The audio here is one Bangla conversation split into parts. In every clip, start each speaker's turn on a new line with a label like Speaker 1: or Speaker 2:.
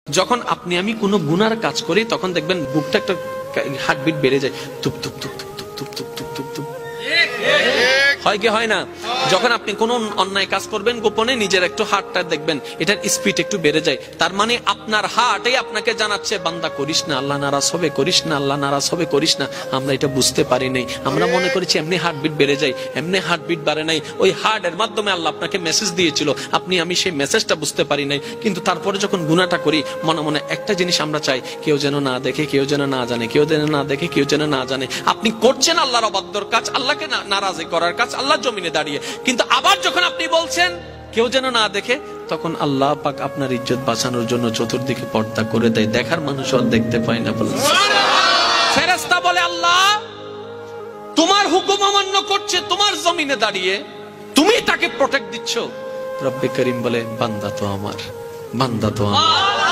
Speaker 1: যখন আপনি আমি কোনো গুনার কাজ করি তখন দেখবেন বুকটা একটা হার্টবিট বেড়ে যায়, তুপ তুপ তুপ তুপ তুপ তুপ তুপ তুপ তুপ তুপ, হয় কি হয় না? যখন আপনি কোন অন্যায় কাজ করবেন গোপনে, নিজের একটু হার্টটা দেখবেন এটার স্পিড একটু বেড়ে যায়। তার মানে আপনার হার্টই আপনাকে জানাচ্ছে বান্দা করিস না, আল্লাহ নারাজ হবে, করিস না, আল্লাহ নারাজ হবে, করিস না। আমরা এটা বুঝতে পারি নাই, আমরা মনে করেছি এমনি হার্টবিট বেড়ে যায়, এমনি হার্টবিট বাড়ে নাই। ওই হার্টের মাধ্যমে আল্লাহ আপনাকে মেসেজ দিয়েছিল, আমি সেই মেসেজটা বুঝতে পারি নাই। কিন্তু তারপরে যখন গুনাহটা করি মনে মনে একটা জিনিস আমরা চাই, কেউ যেন না দেখে, কেউ যেন না জানে, কেউ যেন না দেখে, কেউ যেন না জানে। আপনি করছেন আল্লাহর অবাধ্যর কাজ, আল্লাহকে নারাজি করার কাজ, আল্লাহর জমিনে দাঁড়িয়ে। কিন্তু আবার যখন আপনি বলছেন কেউ যেন না দেখে, তখন আল্লাহ পাক আপনার ইজ্জত বাঁচানোর জন্য চতুর্দিকে পর্দা করে দেয়, দেখার মানুষ আর দেখতে পায় না। বলে ফেরেশতা বলে আল্লাহ তোমার হুকুম অমান্য করছে, তোমার জমিনে দাঁড়িয়ে তুমি তাকে প্রটেক্ট দিচ্ছ। রব্বে করিম বলে বান্দা তো আমার, বান্দা তো আমার,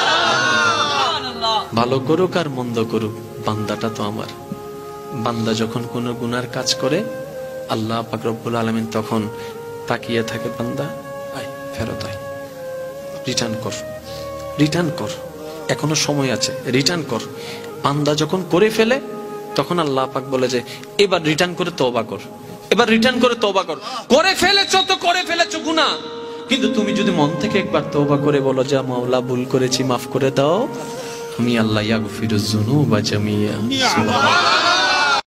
Speaker 1: ভালো করুক আর মন্দ করুক বান্দাটা তো আমার। বান্দা যখন কোনো গুনার কাজ করে আল্লাহ পাক রব্বুল আলামিন তখন তাকিয়ে থাকে, বান্দা আয়, ফেরত আয়, রিটার্ন কর, রিটার্ন কর, এখনো সময় আছে, রিটার্ন কর। বান্দা যখন করে ফেলে তখন আল্লাহ পাক বলে যে এবার রিটার্ন করে তওবা কর, এবার রিটার্ন করে তওবা কর। করে ফেলেছো তো করে ফেলেছো গুনাহ, কিন্তু তুমি যদি মন থেকে একবার তওবা করে বলো যে মাওলা ভুল করেছি, মাফ করে দাও, আমি আল্লাহ ইয়াগফিরুজ যুনুবা জামিয়া। সুবহানাল্লাহ।